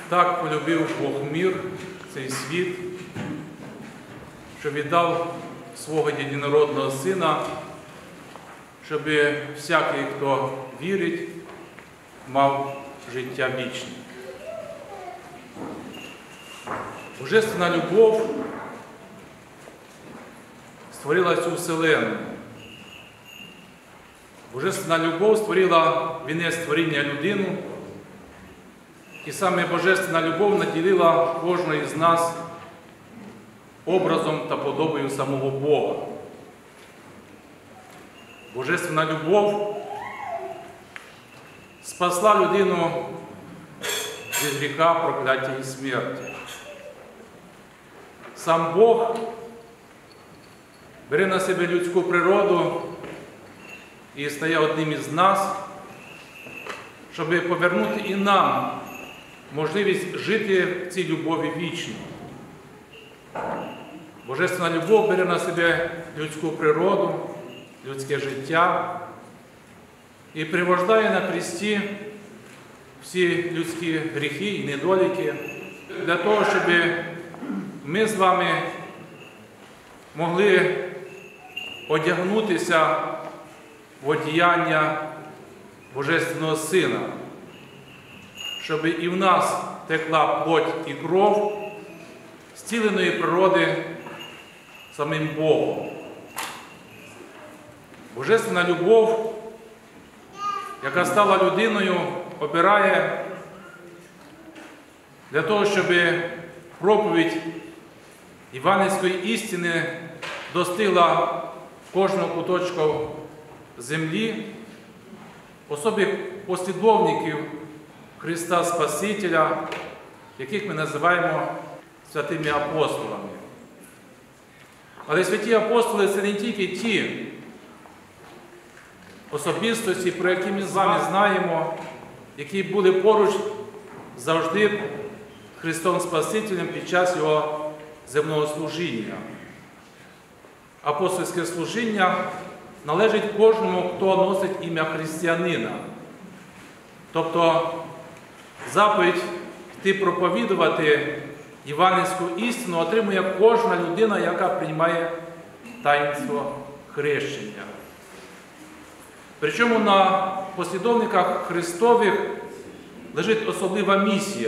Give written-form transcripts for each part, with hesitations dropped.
Так полюбив Бог мир, цей світ, що віддав свого єдинородного Сина, щоб всякий, хто вірить, мав життя вічне. Божественна любов створила цю вселенну. Божественна любов створила вінець створіння людину, і саме Божественна любов наділила кожного з нас образом та подобою самого Бога. Божественна любов спасла людину від гріха, прокляття і смерті. Сам Бог бере на себе людську природу і стає одним із нас, щоб повернути і нам можливість жити в цій любові вічно. Божественна любов бере на себе людську природу, людське життя і привождає на хресті всі людські гріхи і недоліки для того, щоб ми з вами могли одягнутися в одіяння Божественного Сина, щоб і в нас текла плоть і кров зціленої природи самим Богом. Божественна любов, яка стала людиною, обирає для того, щоб проповідь євангельської істини достигла кожного куточка землі, особі послідовників Христа Спасителя, яких ми називаємо святими апостолами. Але святі апостоли – це не тільки ті особистості, про які ми з вами знаємо, які були поруч завжди Христом Спасителем під час Його земного служіння. Апостольське служіння належить кожному, хто носить ім'я християнина. Тобто заповідь йти проповідувати євангельську істину отримує кожна людина, яка приймає таїнство хрещення. Причому на послідовниках Христових лежить особлива місія.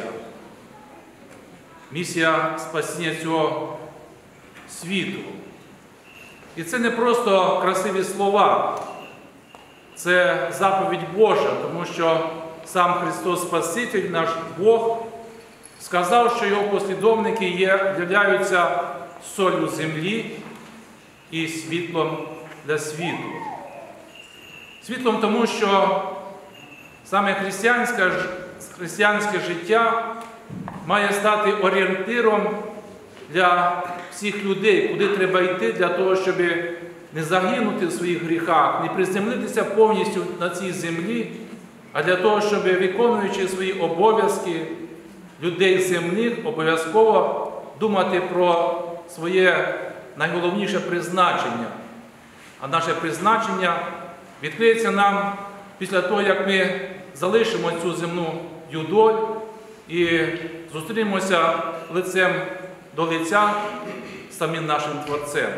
Місія спасіння цього світу. І це не просто красиві слова, це заповідь Божа, тому що сам Христос Спаситель, наш Бог, сказав, що Його послідовники являються солью землі і світлом для світу. Світлом тому, що саме християнське життя має стати орієнтиром для всіх людей, куди треба йти для того, щоб не загинути в своїх гріхах, не приземлитися повністю на цій землі, а для того, щоб, виконуючи свої обов'язки людей земних, обов'язково думати про своє найголовніше призначення. А наше призначення відкриється нам після того, як ми залишимо цю земну юдоль і зустрінемося лицем до лиця з самим нашим Творцем.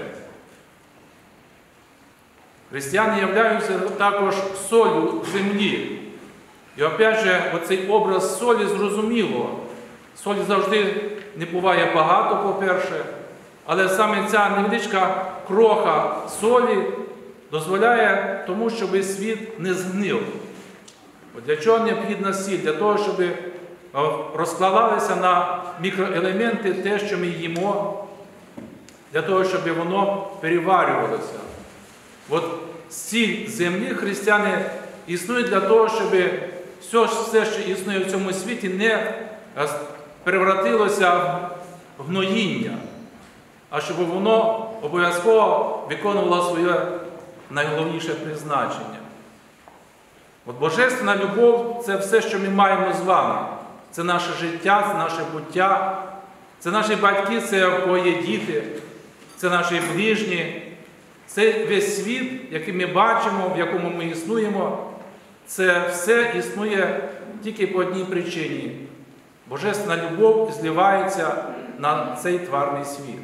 Християни являються також солью землі. І опять же, оцей образ солі зрозуміло. Солі завжди не буває багато, по-перше, але саме ця невеличка кроха солі дозволяє тому, щоб світ не згнив. От для чого необхідна сіль? Для того, щоб розкладалися на мікроелементи те, що ми їмо, для того, щоб воно переварювалося. От сіль землі християни існують для того, щоб все, що існує в цьому світі, не перевратилося в гноїння, а щоб воно обов'язково виконувало своє найголовніше призначення. От Божественна любов – це все, що ми маємо з вами. Це наше життя, це наше буття, це наші батьки, це у кого є діти, це наші ближні, це весь світ, який ми бачимо, в якому ми існуємо. Це все існує тільки по одній причині. Божественна любов зливається на цей тварний світ.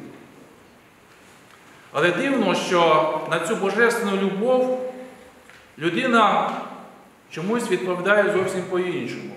Але дивно, що на цю божественну любов людина чомусь відповідає зовсім по-іншому.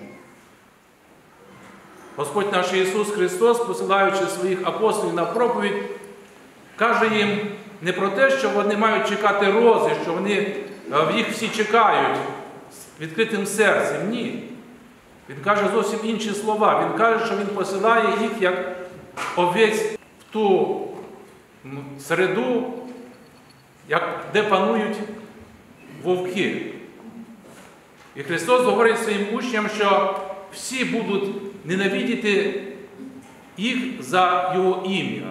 Господь наш Ісус Христос, посилаючи своїх апостолів на проповідь, каже їм не про те, що вони мають чекати рози, що вони їх всі чекають з відкритим серцем. Ні. Він каже зовсім інші слова. Він каже, що Він посилає їх як овець в ту середу, де панують вовки. І Христос говорить своїм учням, що всі будуть ненавидіти їх за Його ім'я.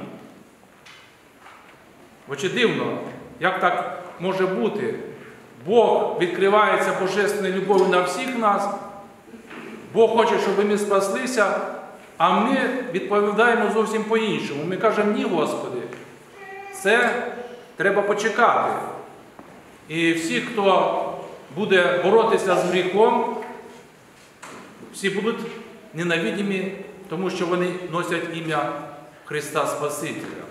Очі дивно, як так може бути? Бог відкривається божественною любов'ю на всіх нас, Бог хоче, щоб ми спаслися, а ми відповідаємо зовсім по-іншому. Ми кажемо, ні, Господи, це треба почекати. І всі, хто буде боротися з гріхом, всі будуть ненавидимі, тому що вони носять ім'я Христа Спасителя.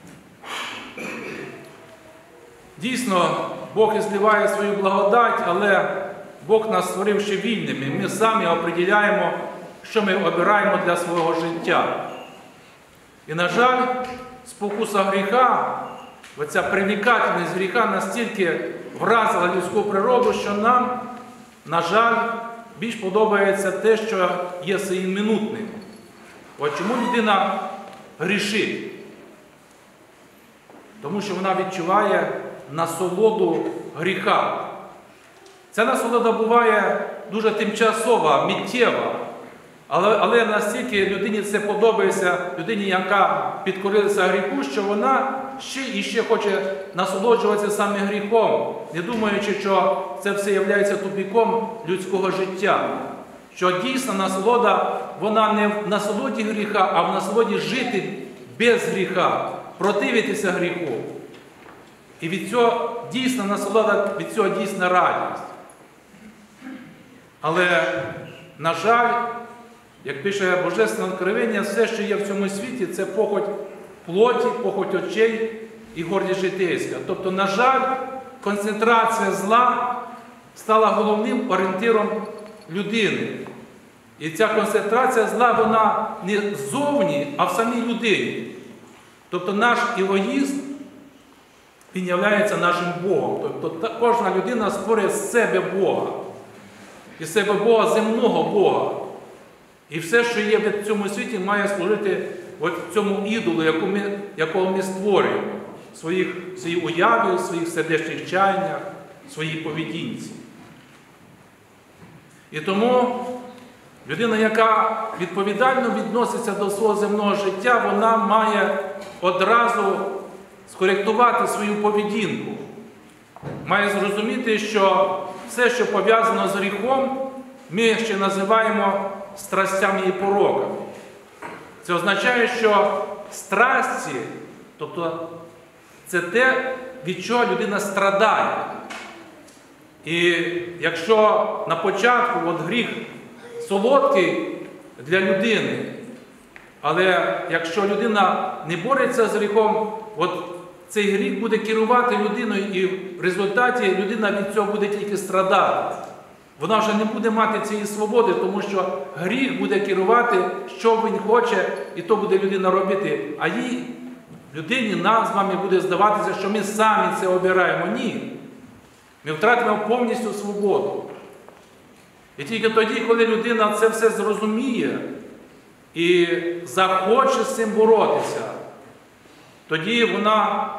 Дійсно, Бог ізливає свою благодать, але Бог нас створив ще вільними. Ми самі определяємо, що ми обираємо для свого життя. І, на жаль, спокуса гріха, оця привлекательність гріха настільки вразила людську природу, що нам, на жаль, більш подобається те, що є сиюминутним. От чому людина грішить? Тому що вона відчуває насолоду гріха. Ця насолода буває дуже тимчасова, миттєва, але настільки людині це подобається, людині, яка підкорилася гріху, що вона ще і ще хоче насолоджуватися саме гріхом, не думаючи, що це все є тупиком людського життя. Що дійсна насолода, вона не в насолоді гріха, а в насолоді жити без гріха, противитися гріху. І від цього дійсна насолода, від цього дійсна радість. Але, на жаль, як пише Божественне Откровення, все, що є в цьому світі, це похоть плоті, похоть очей і гордість житейська. Тобто, на жаль, концентрація зла стала головним орієнтиром людини. І ця концентрація зла, вона не ззовні, а в самій людині. Тобто наш егоїзм, він є нашим Богом. Тобто кожна людина створює з себе Бога. Із себе Бога, земного Бога. І все, що є в цьому світі, має служити от цьому ідолу, якого ми створюємо. В своїй уяві, в своїх сердечних чаяннях, в своїй поведінці. І тому людина, яка відповідально відноситься до свого земного життя, вона має одразу скоректувати свою поведінку. Має зрозуміти, що все, що пов'язано з гріхом, ми ще називаємо страстями і пороками. Це означає, що страсті, тобто це те, від чого людина страдає. І якщо на початку гріх солодкий для людини, але якщо людина не бореться з гріхом, цей гріх буде керувати людиною, і в результаті людина від цього буде тільки страдати. Вона вже не буде мати цієї свободи, тому що гріх буде керувати, що він хоче, і то буде людина робити. А їй, людині, нам з вами буде здаватися, що ми самі це обираємо. Ні. Ми втратимо повністю свободу. І тільки тоді, коли людина це все зрозуміє і захоче з цим боротися, тоді вона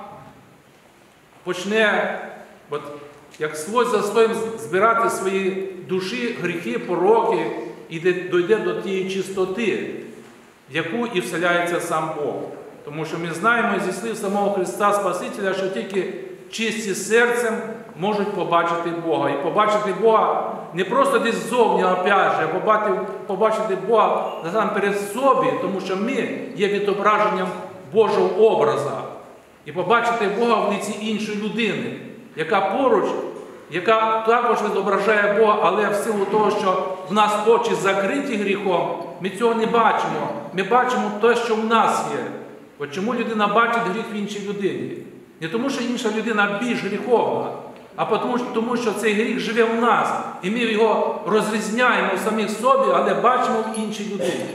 почне, як слой за слоєм, збирати свої душі, гріхи, пороки, і дійде до тієї чистоти, в яку і вселяється сам Бог. Тому що ми знаємо зі слів самого Христа Спасителя, що тільки чисті серцем можуть побачити Бога. І побачити Бога не просто десь ззовні, а побачити Бога насамперед собі, тому що ми є відображенням Божого образа. І побачити Бога в лиці іншої людини, яка поруч яка також відображає Бога, але в силу того, що в нас очі закриті гріхом, ми цього не бачимо. Ми бачимо те, що в нас є. От чому людина бачить гріх в іншій людині? Не тому, що інша людина більш гріховна, а тому, що цей гріх живе в нас. І ми його розрізняємо в самих собі, але бачимо в іншій людині.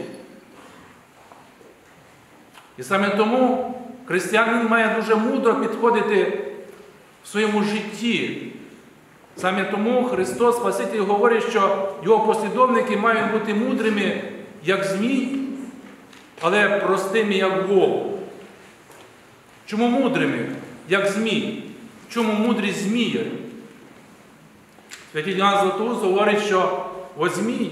І саме тому християнин має дуже мудро підходити в своєму житті. Саме тому Христос Спаситель говорить, що його послідовники мають бути мудрими, як змій, але простими, як вовк. Чому мудрими, як змій? Чому мудрість змія? Святий Іоанн Златоуст говорить, що змій,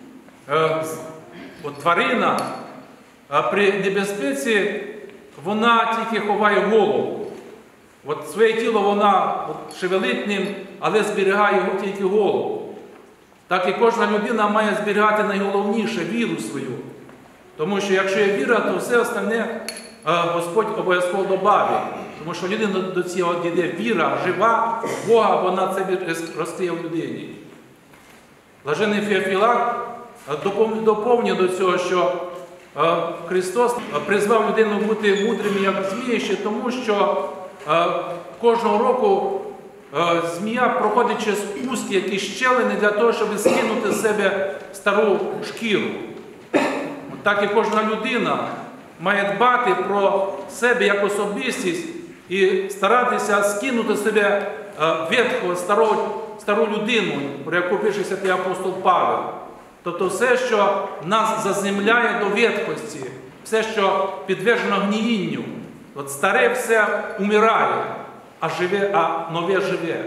тварина, при небезпеці вона тільки ховає голову. Своє тіло вона шевелить ним, але зберігає його тільки голову. Так і кожна людина має зберігати найголовніше – віру свою. Тому що якщо є віра, то все остальне Господь обов'язково добавить. Тому що людина до цього дійде віра, жива, Бога, вона це розкриє в людині. Блаженний Феофілак доповнює до цього, що Христос призвав людину бути мудрими, як змії, ще тому, що кожного року змія проходить через узкі якісь щелини для того, щоб скинути з себе стару шкіру. Так і кожна людина має дбати про себе як особистість і старатися скинути з себе ветху, стару людину, про яку пише святий апостол Павел. Тобто все, що нас заземляє до ветхості, все, що підтверджено гніїнню. Старе все умирає, а нове живе.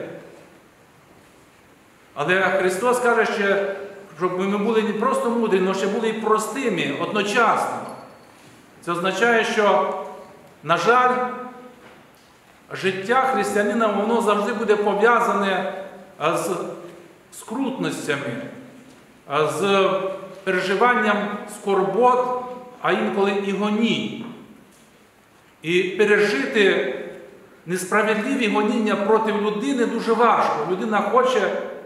Але Христос каже, щоб ми були не просто мудрі, але ще були і простими одночасно. Це означає, що, на жаль, життя християнина, воно завжди буде пов'язане з скрутностями, з переживанням скорбот, а інколи і гонінь. І пережити несправедливі гоніння проти людини дуже важко. Людина хоче,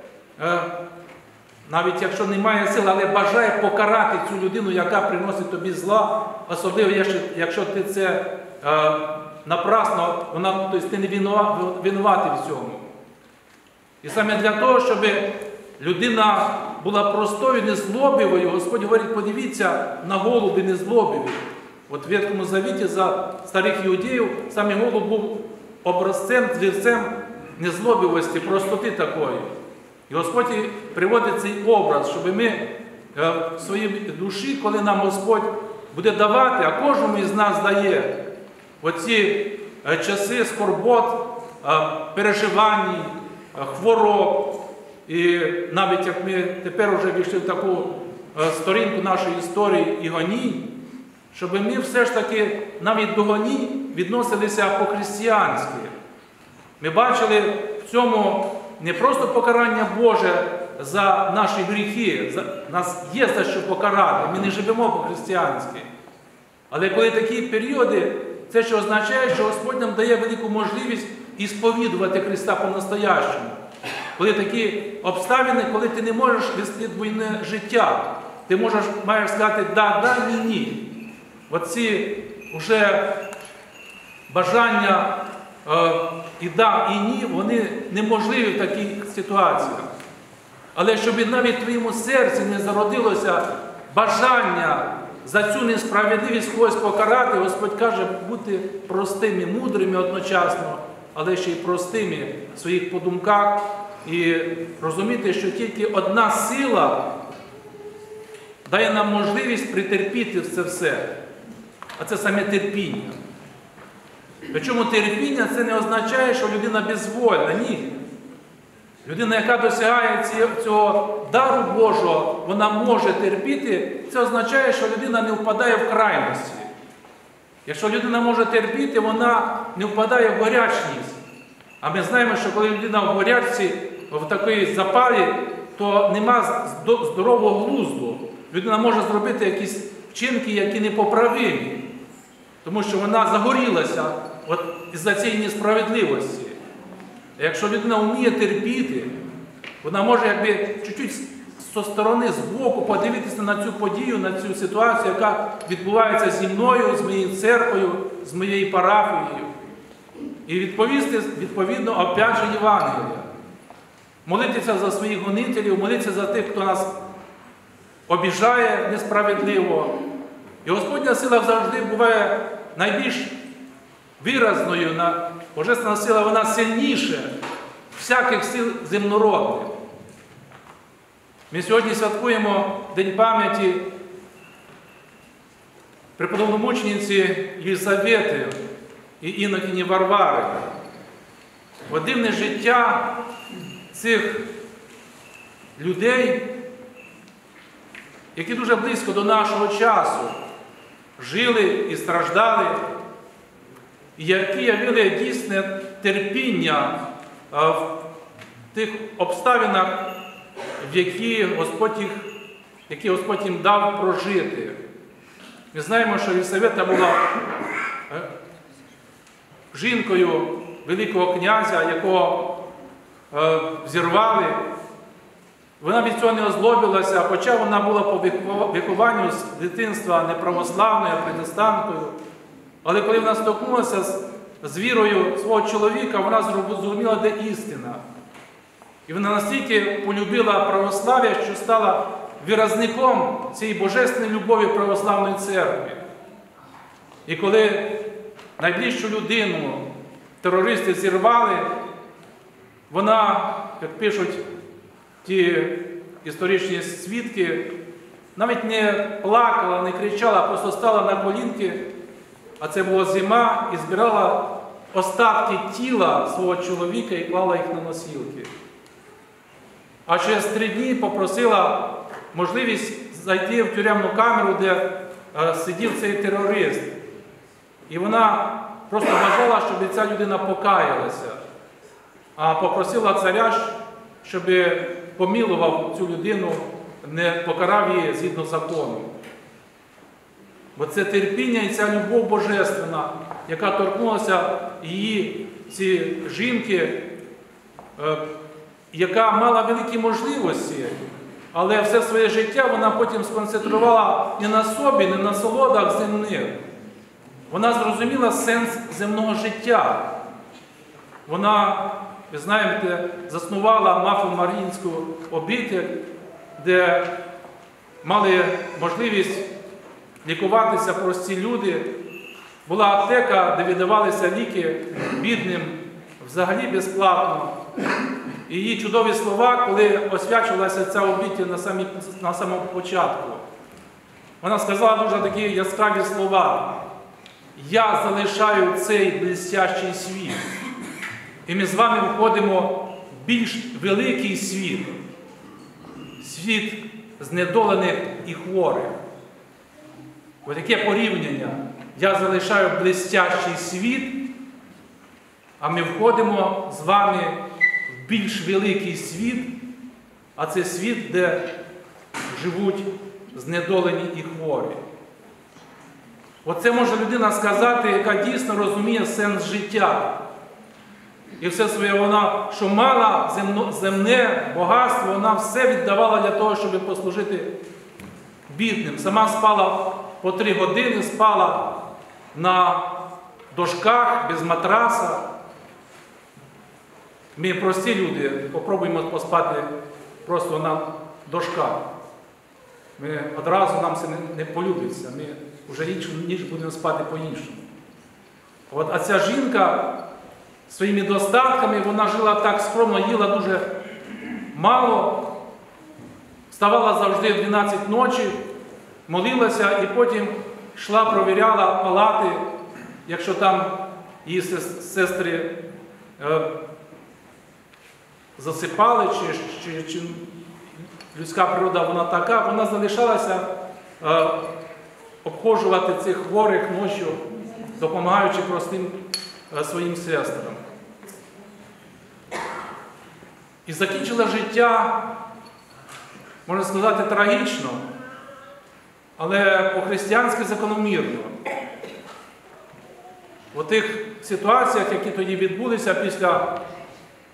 навіть якщо не має сил, але бажає покарати цю людину, яка приносить тобі зла, особливо якщо ти це напрасно, тобто ти не винуватий в цьому. І саме для того, щоб людина була простою, незлобивою, Господь говорить, подивіться на голуби незлобиві. В Ветхому Завіті за старих іудеїв саме голуб був образцем, твірцем незлобивості, простоти такої. І Господь приводить цей образ, щоб ми в своїй душі, коли нам Господь буде давати, а кожному із нас дає оці часи скорбот, переживань, хвороб. І навіть як ми тепер вже війшли в таку сторінку нашої історії і гонінь, щоб ми все ж таки навіть до гонінь відносилися по-християнськи. Ми бачили в цьому не просто покарання Боже за наші гріхи, нас є за що покарати, ми не живемо по-християнськи. Але коли такі періоди, це що означає, що Господь нам дає велику можливість ісповідувати Христа по-настоящому. Коли такі обставини, коли ти не можеш вести двойне життя, ти маєш сказати «да», «ні», «ні». Оці вже бажання і «да», і «ні», вони неможливі в таких ситуаціях. Але щоб навіть в твоєму серці не зародилося бажання за цю несправедливість когось покарати, Господь каже бути простими, мудрими одночасно, але ще й простими в своїх подумках і розуміти, що тільки одна сила дає нам можливість притерпіти це все. А це саме терпіння. Причому терпіння це не означає, що людина безвольна. Ні. Людина, яка досягає цього дару Божого, вона може терпіти, це означає, що людина не впадає в крайності. Якщо людина може терпіти, вона не впадає в горячність. А ми знаємо, що коли людина в горячці, в такій запалі, то нема здорового глузду. Людина може зробити якісь вчинки, які непоправимі. Тому що вона загорілася із-за цієї несправедливості. А якщо людина вміє терпіти, вона може якби чуть-чуть зі сторони, збоку подивитися на цю подію, на цю ситуацію, яка відбувається зі мною, з моєю церквою, з моєю парафією. І відповісти, відповідно, опять же, Євангелія. Молитися за своїх гонителів, молитися за тих, хто нас обіжає несправедливо. І Господня сила завжди буває найбільш виразною. Божественна сила, вона сильніша всяких сил земнородних. Ми сьогодні святкуємо День пам'яті преподобномучениці Єлисавети і інокині Варвари. От дивне життя цих людей, які дуже близько до нашого часу жили і страждали, і які явили дійсне терпіння в тих обставинах, які Господь їм дав прожити. Ми знаємо, що Єлисавета була жінкою Великого князя, якого взірвали. Вона від цього не озлобилася, хоча вона була по вихованню з дитинства неправославною, протестанткою. Але коли вона стикнулася з вірою свого чоловіка, вона зрозуміла, де істина. І вона настільки полюбила православ'я, що стала виразником цієї божественної любові православної церкви. І коли найближчу людину терористи зірвали, вона, як пишуть ті історичні свідки, навіть не плакала, не кричала, а просто стала на колінки, а це була зима, і збирала остатки тіла свого чоловіка і клала їх на носілки. А через 3 дні попросила можливість зайти в тюремну камеру, де сидів цей терорист. І вона просто бажала, щоб ця людина покаялася, а попросила царя, щоб помилував цю людину, не покарав її згідно закону. Бо це терпіння і ця любов божественна, яка торкнулася її, ці жінки, яка мала великі можливості, але все своє життя вона потім сконцентрувала не на собі, не на солодах земних. Вона зрозуміла сенс земного життя. Вона, ви знаєте, заснувала Мафо-Маріїнську обитель, де мали можливість лікуватися прості люди. Була аптека, де видавалися ліки бідним взагалі безплатно. І її чудові слова, коли освячувалася ця обитель на самому початку. Вона сказала дуже такі яскраві слова: «Я залишаю цей блистящий світ, і ми з вами входимо в більш великий світ, світ знедолених і хворих». Ось таке порівняння. Я залишаю блистящий світ, а ми входимо з вами в більш великий світ, а це світ, де живуть знедолені і хворі. Оце може людина сказати, яка дійсно розуміє сенс життя. І все своє вона, що мала земне багатство, вона все віддавала для того, щоб послужити бідним. Сама спала по 3 години, спала на дошках, без матраса. Ми прості люди, попробуємо поспати просто на дошках. Ми одразу нам це не полюбиться, ми вже іншу ніч будемо спати по-іншому. А ця жінка своїми достатками, вона жила так скромно, їла дуже мало, вставала завжди в 12 ночі, молилася і потім йшла, провіряла палати, якщо там її сестри засипали, чи людська природа вона така, вона залишалася обходжувати цих хворих ночі, допомагаючи простим своїм сестрам. І закінчила життя, можна сказати, трагічно, але по-християнськи закономірно. У тих ситуаціях, які тоді відбулися після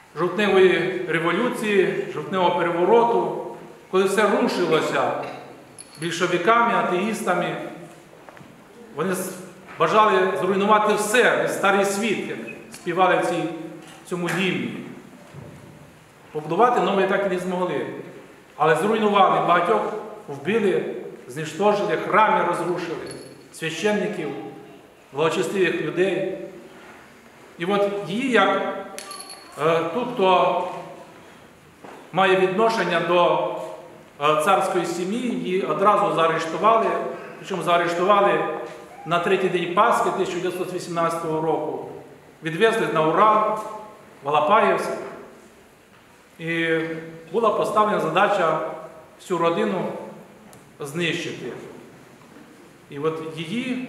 жовтневої революції, жовтневого перевороту, коли все рушилося більшовиками, атеїстами, вони бажали зруйнувати все, старий світ, як співали в цьому гімні. Побудувати новий так і не змогли. Але зруйнували багатьох, вбили, знищили, храми розрушили, священників, благочестивих людей. І от її, як тут, хто має відношення до царської сім'ї, її одразу заарештували, причому заарештували на третій день Пасхи 1918 року. Відвезли на Урал, в Алапаївськ. І була поставлена задача всю родину знищити. І от її,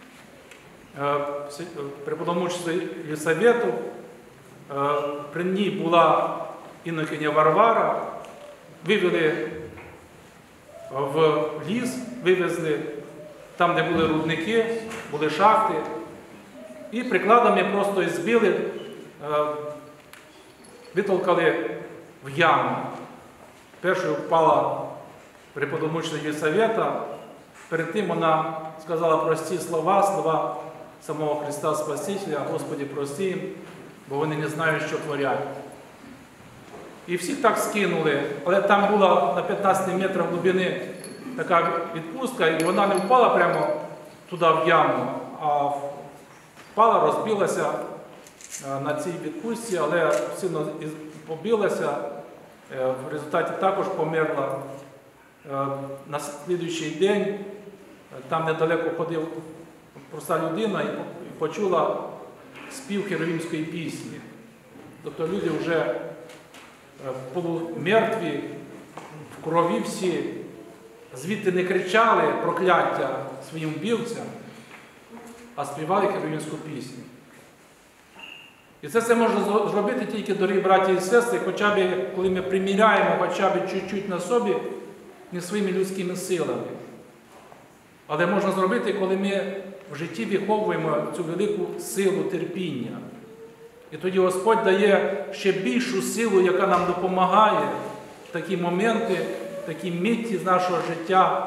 преподобномучество Єлисавету, при ній була інокиня Варвара, вивели в ліс, вивезли там, де були рудники, були шахти, і прикладами просто збили, витолкали в яму. Першою впала преподобномучество Єлисавета, перед тим вона сказала прості слова самого Христа Спасителя: Господи, прости їм, бо вони не знають, що творять. І всіх так скинули, але там була на 15 метрах глибини така відпустка, і вона не впала прямо туди в яму, а впала, розбилася на цій відпустці, але сильно побилася, в результаті також померла. На слідуючий день там недалеко ходив проста людина і почула спів херувимської пісні. Тобто люди вже полумертві, в крові всі, звідти не кричали прокляття своїм вбивцям, а співали херувимську пісню. І це все можна зробити тільки, дорогі браті і сестри, хоча б, коли ми приміряємо хоча б чуть-чуть на собі, не своїми людськими силами. Але можна зробити, коли ми в житті виховуємо цю велику силу терпіння. І тоді Господь дає ще більшу силу, яка нам допомагає в такі моменти, в такі миті з нашого життя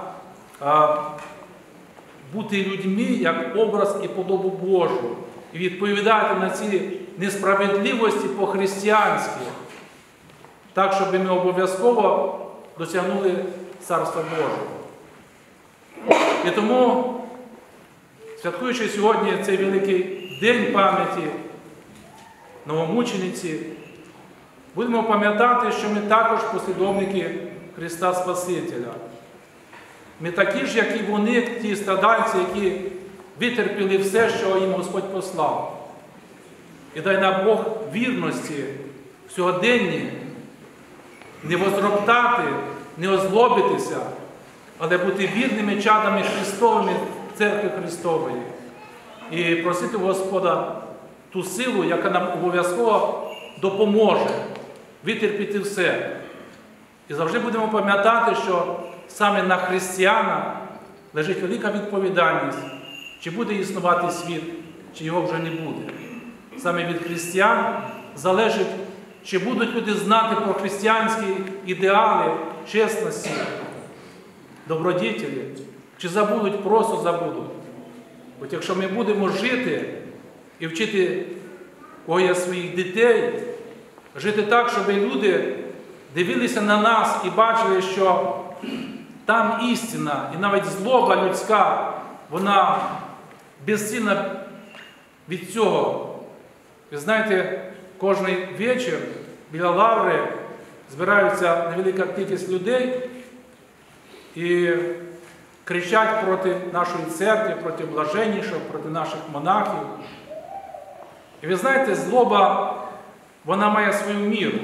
бути людьми як образ і подобу Божу. І відповідати на ці несправедливості по-християнськи, так, щоб ми обов'язково досягнули Царства Божого. І тому, святкуючи сьогодні цей великий день пам'яті новомучениці, будемо пам'ятати, що ми також послідовники Христа Спасителя. Ми такі ж, як і вони, ті страдальці, які витерпіли все, що їм Господь послав. І дай нам Бог вірності в сьогоденні не возроптати, не озлобитися, але бути вірними чадами Христовими Церкви Христової. І просити Господа ту силу, яка нам обов'язково допоможе витерпіти все. І завжди будемо пам'ятати, що саме на християна лежить велика відповідальність, чи буде існувати світ, чи його вже не буде. Саме від християн залежить, чи будуть люди знати про християнські ідеали, чесності, добродітелі, чи забудуть, просто забудуть. Бо якщо ми будемо жити і вчити кого є своїх дітей, жити так, щоб люди дивилися на нас і бачили, що там істина, і навіть злоба людська, вона безцінна від цього. Ви знаєте, кожен вечір біля лаври збираються невелика кількість людей і кричать проти нашої церкви, проти блаженнішого, проти наших монахів. І ви знаєте, злоба, вона має свою міру.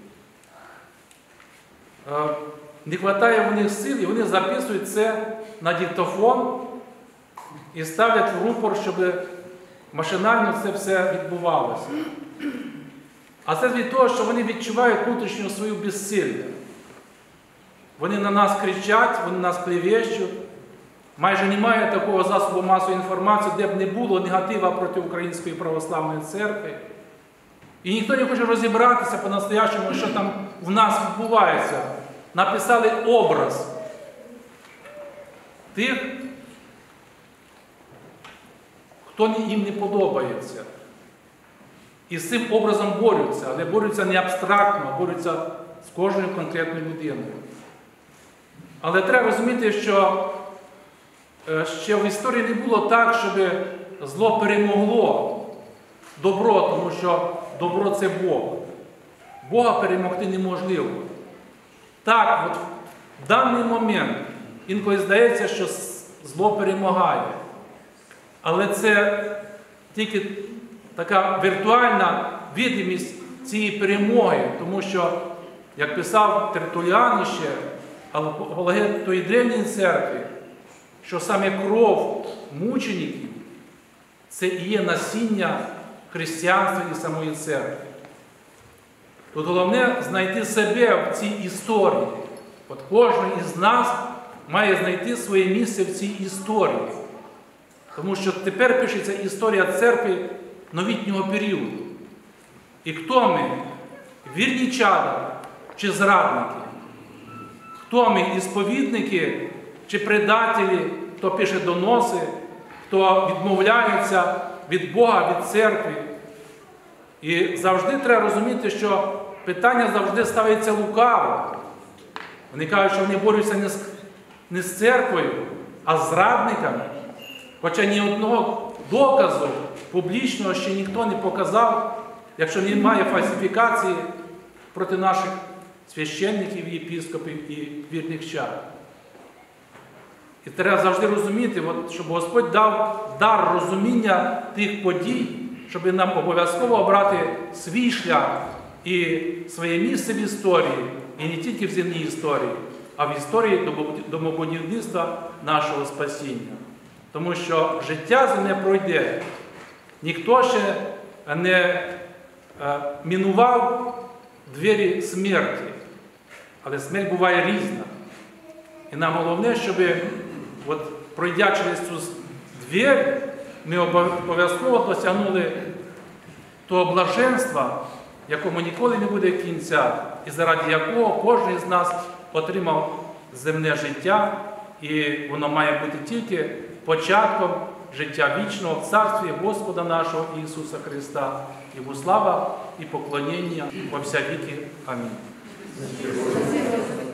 Не вистачає в них сил, і вони записують це на диктофон і ставлять в рупор, щоб машинально це все відбувалося. А це від того, що вони відчувають внутрішню свою безсилля. Вони на нас кричать, вони нас клевещуть. Майже немає такого засобу масової інформації, де б не було негатива проти Української православної церкви. І ніхто не хоче розібратися по-настоящему, що там в нас відбувається. Написали образ тих, хто їм не подобається. І з цим образом борються, але борються не абстрактно, а борються з кожною конкретною людиною. Але треба розуміти, що ще в історії не було так, щоб зло перемогло добро, тому що добро – це Бог. Бога перемогти неможливо. Так, от в даний момент інколи здається, що зло перемагає. Але це тільки така віртуальна видимість цієї перемоги, тому що, як писав Тертуліан ще, апологет тої древньої церкви, що саме кров мучеників – це і є насіння християнства і самої церкви. Тут головне знайти себе в цій історії. От кожен із нас має знайти своє місце в цій історії. Тому що тепер пишеться історія церкви новітнього періоду. І хто ми? Вірні чада чи зрадники? Хто ми? Ісповідники чи предателі, хто пише доноси, хто відмовляється від Бога, від церкви? І завжди треба розуміти, що питання завжди ставиться лукаво. Вони кажуть, що вони борються не з церквою, а з зрадниками. Хоча ні одного доказу публічного ще ніхто не показав, якщо немає фальсифікації проти наших священників, єпископів і вірних чад. І треба завжди розуміти, щоб Господь дав дар розуміння тих подій, щоб нам обов'язково обрати свій шлях і своє місце в історії, і не тільки в земній історії, а в історії домобудівництва нашого спасіння. Тому що життя земне пройде. Ніхто ще не мінував двері смерті. Але смерть буває різна. І нам головне, щоб, пройдя через цю двері, ми обов'язково досягнули того блаженства, якому ніколи не буде кінця, і заради якого кожен з нас отримав земне життя, і воно має бути тільки початком життя вічного в Царстві Господа нашого Ісуса Христа. Йому слава і поклоніння во вся віки. Амінь.